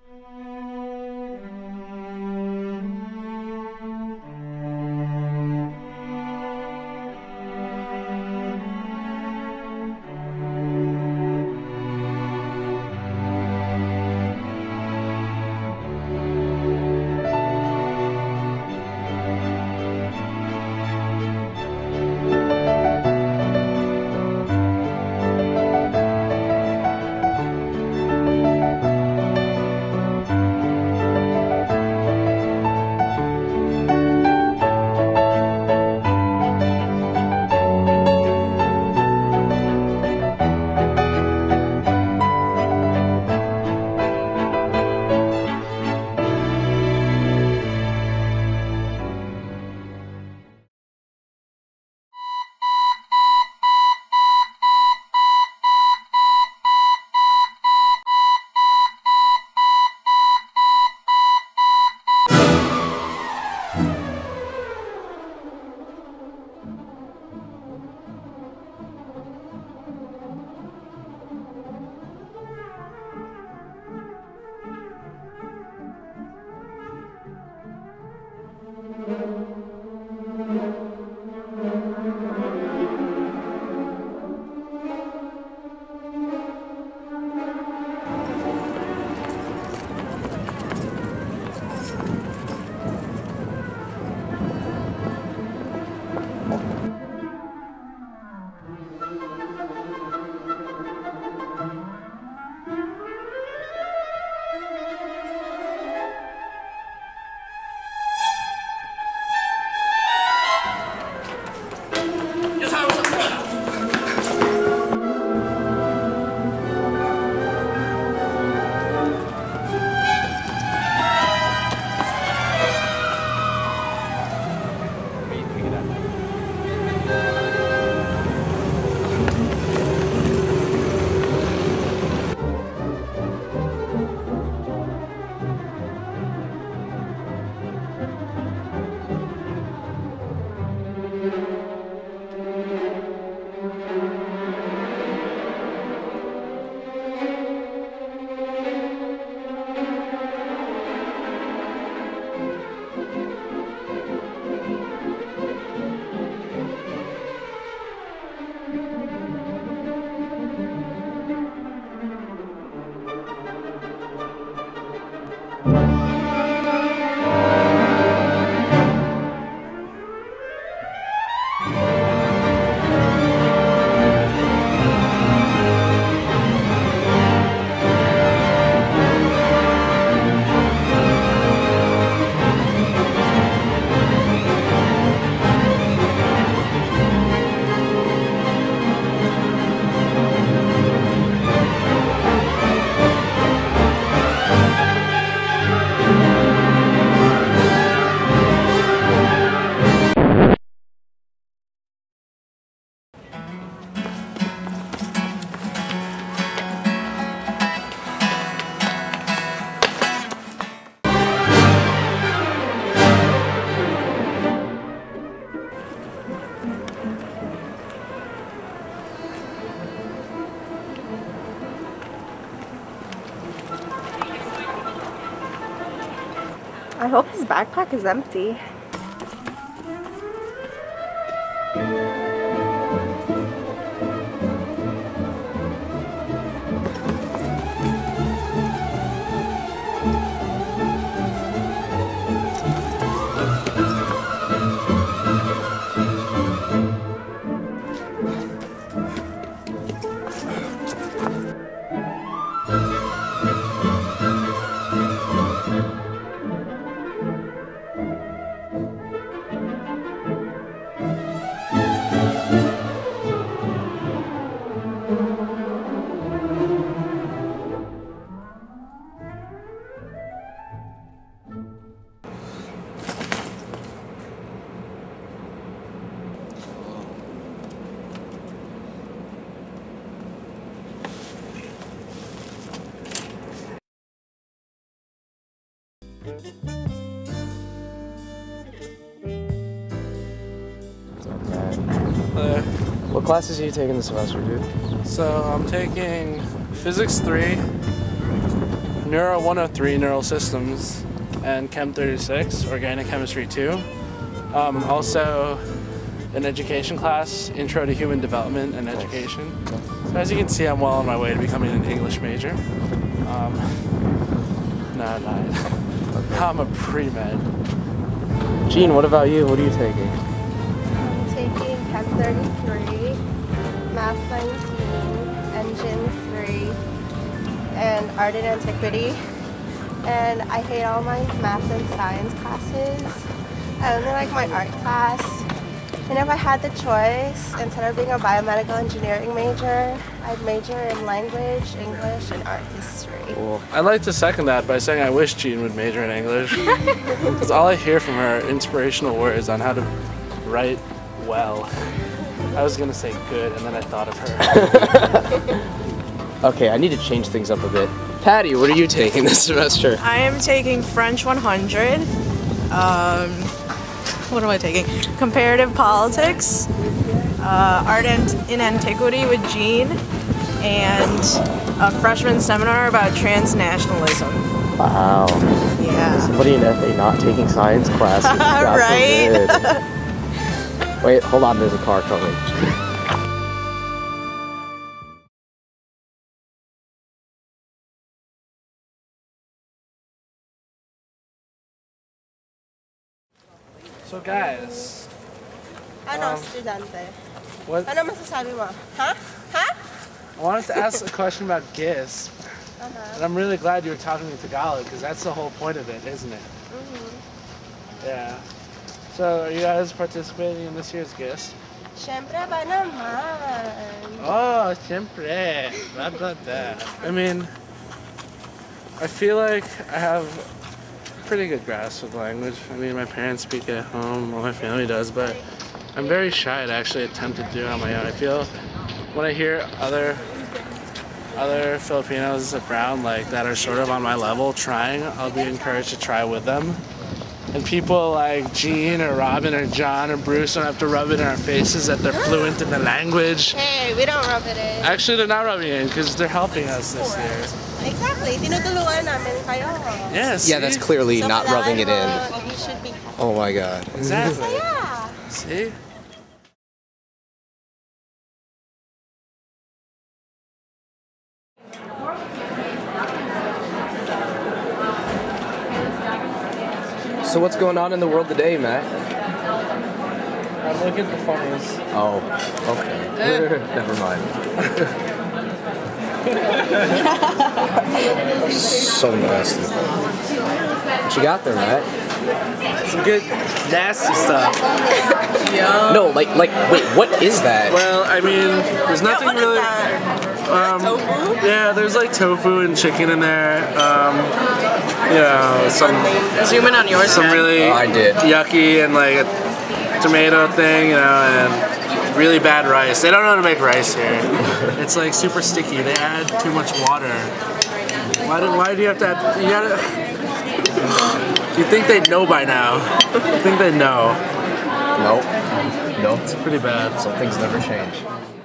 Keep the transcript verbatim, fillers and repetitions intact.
I hope his backpack is empty. Uh, What classes are you taking this semester, dude? so I'm taking Physics three, Neuro one oh three, Neural Systems, and Chem thirty-six, Organic Chemistry two. Um, also, an education class, Intro to Human Development and Education. So as you can see, I'm well on my way to becoming an English major. Um, no, no, I'm a pre-med. Gene, what about you? What are you taking? I'm taking Chem thirty-three, Math nineteen, Engine three, and Art and Antiquity. And I hate all my math and science classes. I only like my art class. And if I had the choice, instead of being a biomedical engineering major, I'd major in language, English, and art history. Cool. I'd like to second that by saying I wish Jean would major in English. Because all I hear from her are inspirational words on how to write well. I was going to say good, and then I thought of her. Okay, I need to change things up a bit. Patty, what are you taking this semester? I am taking French one hundred. Um, what am I taking? Comparative politics, uh, art and in antiquity with Jean, and a freshman seminar about transnationalism. Wow. Yeah. Somebody in F A not taking science classes. Right? Wait, hold on, there's a car coming. So guys, Ano, Um, estudyante? what, Ano masasabi mo? Huh? Huh? I wanted to ask a question about GISP. Uh-huh. And I'm really glad you were talking in Tagalog, because that's the whole point of it, isn't it? Mm-hmm. Yeah. So are you guys participating in this year's GISP? Siyempre ba naman? Oh, siempre. Blah, blah, blah. I mean, I feel like I have pretty good grasp of language. I mean, my parents speak at home, well, my family does, but I'm very shy to actually attempt to do it on my own. I feel when I hear other other Filipinos at Brown like that are sort of on my level trying, I'll be encouraged to try with them. And people like Jean or Robin or John or Bruce don't have to rub it in our faces that they're fluent in the language. Hey, we don't rub it in. Actually, they're not rubbing it in because they're helping us this year. Exactly. Tinutulungan namin kayo. Yes. Yeah, that's clearly So not rubbing it in. kailangan mo, you should be Oh my god. Exactly. yeah. See? So what's going on in the world today, Matt? I'm looking at the funnies. Oh, okay. Never mind. So nasty. What you got there, Matt? Some good nasty stuff. Yeah. No, like, like, wait, what is that? Well, I mean, there's nothing What is really. that? Um, Tofu? Yeah, there's like tofu and chicken in there. Um, you know, some Zoom in on yours. some Dad. really Oh, I did. yucky and like a tomato thing, you know, and really bad rice. They don't know how to make rice here. It's like super sticky. They add too much water. Why do, why do you have to add, you gotta, you think they know by now. You think they know. Nope. Nope. It's pretty bad. Some things never change.